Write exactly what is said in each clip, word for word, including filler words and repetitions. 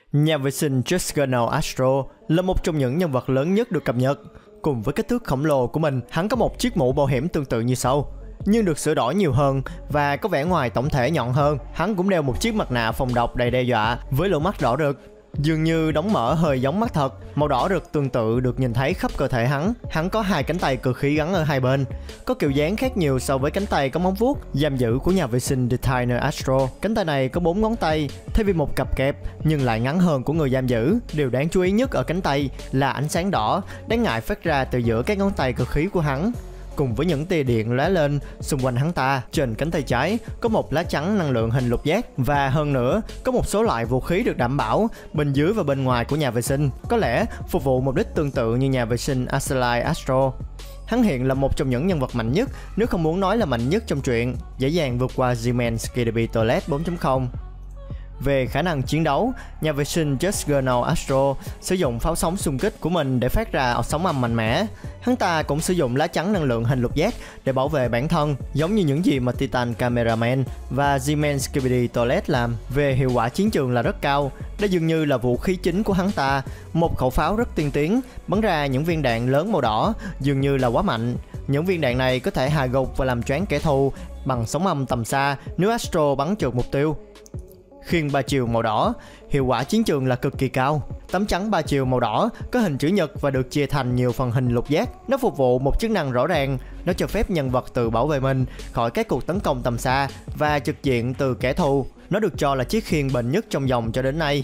Nhà vệ sinh Juggernaut Astro là một trong những nhân vật lớn nhất được cập nhật. Cùng với kích thước khổng lồ của mình, hắn có một chiếc mũ bảo hiểm tương tự như sau, nhưng được sửa đổi nhiều hơn và có vẻ ngoài tổng thể nhọn hơn. Hắn cũng đeo một chiếc mặt nạ phòng độc đầy đe dọa với lỗ mắt đỏ rực, dường như đóng mở hơi giống mắt thật. Màu đỏ rực tương tự được nhìn thấy khắp cơ thể hắn. Hắn có hai cánh tay cực khí gắn ở hai bên, có kiểu dáng khác nhiều so với cánh tay có móng vuốt giam giữ của nhà vệ sinh Detainer Astro. Cánh tay này có bốn ngón tay thay vì một cặp kẹp, nhưng lại ngắn hơn của người giam giữ. Điều đáng chú ý nhất ở cánh tay là ánh sáng đỏ đáng ngại phát ra từ giữa các ngón tay cực khí của hắn, cùng với những tia điện lóe lên xung quanh hắn ta. Trên cánh tay trái có một lá chắn năng lượng hình lục giác, và hơn nữa có một số loại vũ khí được đảm bảo bên dưới và bên ngoài của nhà vệ sinh, có lẽ phục vụ mục đích tương tự như nhà vệ sinh Arcellite Astro. Hắn hiện là một trong những nhân vật mạnh nhất, nếu không muốn nói là mạnh nhất trong truyện, dễ dàng vượt qua G-Man Skibidi Toilet bốn chấm không. Về khả năng chiến đấu, nhà vệ sinh Juggernaut Astro sử dụng pháo sóng xung kích của mình để phát ra sóng âm mạnh mẽ. Hắn ta cũng sử dụng lá chắn năng lượng hình lục giác để bảo vệ bản thân, giống như những gì mà Titan Cameraman và G-Man Skibidi Toilet làm. Về hiệu quả chiến trường là rất cao, đây dường như là vũ khí chính của hắn ta, một khẩu pháo rất tiên tiến, bắn ra những viên đạn lớn màu đỏ, dường như là quá mạnh. Những viên đạn này có thể hạ gục và làm choáng kẻ thù bằng sóng âm tầm xa nếu Astro bắn trượt mục tiêu. Khiên ba chiều màu đỏ, hiệu quả chiến trường là cực kỳ cao. Tấm chắn ba chiều màu đỏ có hình chữ nhật và được chia thành nhiều phần hình lục giác. Nó phục vụ một chức năng rõ ràng, nó cho phép nhân vật tự bảo vệ mình khỏi các cuộc tấn công tầm xa và trực diện từ kẻ thù. Nó được cho là chiếc khiên bền nhất trong dòng cho đến nay.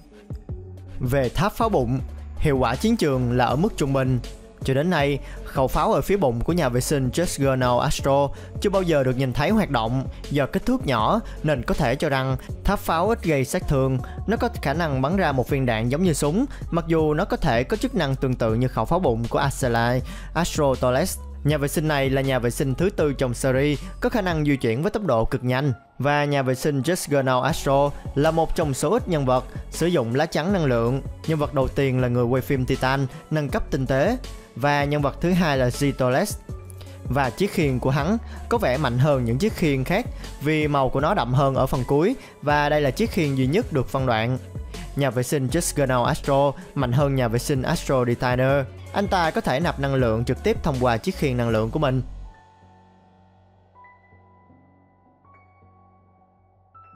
Về tháp pháo bụng, hiệu quả chiến trường là ở mức trung bình. Cho đến nay, khẩu pháo ở phía bụng của nhà vệ sinh Juggernaut Astro chưa bao giờ được nhìn thấy hoạt động. Do kích thước nhỏ nên có thể cho rằng tháp pháo ít gây sát thương. Nó có khả năng bắn ra một viên đạn giống như súng, mặc dù nó có thể có chức năng tương tự như khẩu pháo bụng của Arcellite Astro Toilet. Nhà vệ sinh này là nhà vệ sinh thứ tư trong series, có khả năng di chuyển với tốc độ cực nhanh. Và nhà vệ sinh Juggernaut Astro là một trong số ít nhân vật sử dụng lá chắn năng lượng. Nhân vật đầu tiên là người quay phim Titan nâng cấp tinh tế, và nhân vật thứ hai là G-Toilet. Và chiếc khiên của hắn có vẻ mạnh hơn những chiếc khiên khác vì màu của nó đậm hơn ở phần cuối, và đây là chiếc khiên duy nhất được phân đoạn. Nhà vệ sinh Juggernaut Astro mạnh hơn nhà vệ sinh Astro Detainer. Anh ta có thể nạp năng lượng trực tiếp thông qua chiếc khiên năng lượng của mình.